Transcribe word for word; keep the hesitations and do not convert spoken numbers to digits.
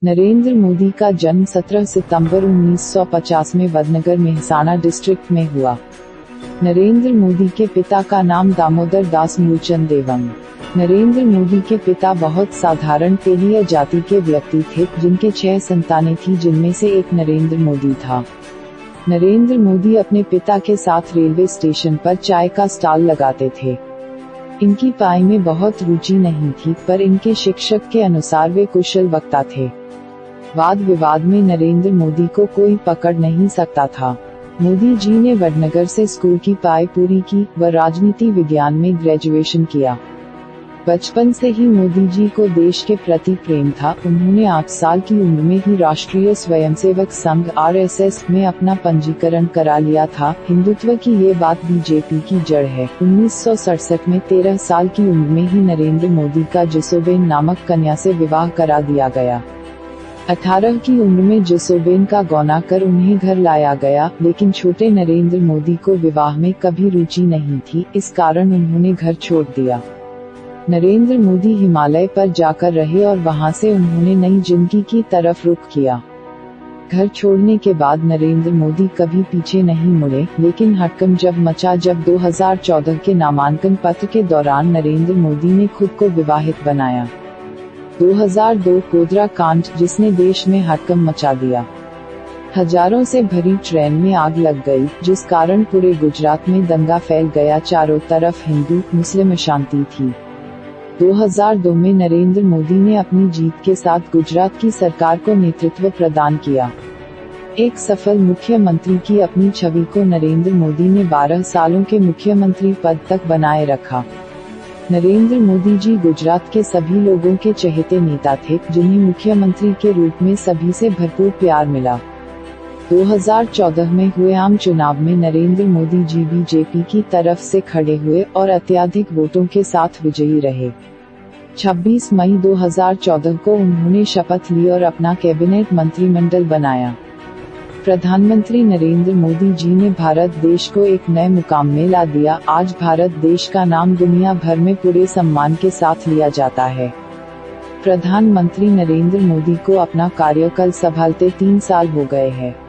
नरेंद्र मोदी का जन्म सत्रह सितंबर उन्नीस सौ पचास में वडनगर मेहसाणा डिस्ट्रिक्ट में हुआ। नरेंद्र मोदी के पिता का नाम दामोदर दास मूलचंद एवं नरेंद्र मोदी के पिता बहुत साधारण तेलीय जाति के व्यक्ति थे, जिनके छह संतानें थी, जिनमें से एक नरेंद्र मोदी था। नरेंद्र मोदी अपने पिता के साथ रेलवे स्टेशन पर चाय का स्टॉल लगाते थे। इनकी पढ़ाई में बहुत रुचि नहीं थी, पर इनके शिक्षक के अनुसार वे कुशल वक्ता थे। वाद विवाद में नरेंद्र मोदी को कोई पकड़ नहीं सकता था। मोदी जी ने वडनगर से स्कूल की पढ़ाई पूरी की व राजनीति विज्ञान में ग्रेजुएशन किया। बचपन से ही मोदी जी को देश के प्रति प्रेम था। उन्होंने आठ साल की उम्र में ही राष्ट्रीय Swayamsevak Sangh R S S में अपना पंजीकरण करा लिया था। हिंदुत्व की ये बात बी जे पी की जड़ है। उन्नीस सौ सड़सठ में तेरह साल की उम्र में ही नरेंद्र मोदी का जसोबेन नामक कन्या से विवाह करा दिया गया। अठारह की उम्र में जसोबेन का गौना कर उन्हें घर लाया गया, लेकिन छोटे नरेंद्र मोदी को विवाह में कभी रुचि नहीं थी, इस कारण उन्होंने घर छोड़ दिया। नरेंद्र मोदी हिमालय पर जाकर रहे और वहां से उन्होंने नई जिंदगी की तरफ रुख किया। घर छोड़ने के बाद नरेंद्र मोदी कभी पीछे नहीं मुड़े, लेकिन हड़कंप जब मचा जब दो हज़ार चौदह के नामांकन पत्र के दौरान नरेंद्र मोदी ने खुद को विवाहित बनाया। दो हज़ार दो गोधरा कांड, जिसने देश में हड़कंप मचा दिया। हजारों से भरी ट्रेन में आग लग गई, जिस कारण पूरे गुजरात में दंगा फैल गया। चारों तरफ हिंदू मुस्लिम अशांति थी। दो हज़ार दो में नरेंद्र मोदी ने अपनी जीत के साथ गुजरात की सरकार को नेतृत्व प्रदान किया। एक सफल मुख्यमंत्री की अपनी छवि को नरेंद्र मोदी ने बारह सालों के मुख्यमंत्री पद तक बनाए रखा। नरेंद्र मोदी जी गुजरात के सभी लोगों के चहेते नेता थे, जिन्हें मुख्यमंत्री के रूप में सभी से भरपूर प्यार मिला। दो हज़ार चौदह में हुए आम चुनाव में Narendra Modi ji B J P की तरफ से खड़े हुए और अत्यधिक वोटों के साथ विजयी रहे। छब्बीस मई दो हज़ार चौदह को उन्होंने शपथ ली और अपना कैबिनेट मंत्रिमंडल बनाया। प्रधानमंत्री नरेंद्र मोदी जी ने भारत देश को एक नए मुकाम में ला दिया। आज भारत देश का नाम दुनिया भर में पूरे सम्मान के साथ लिया जाता है। प्रधानमंत्री नरेंद्र मोदी को अपना कार्यकाल संभालते तीन साल हो गए हैं।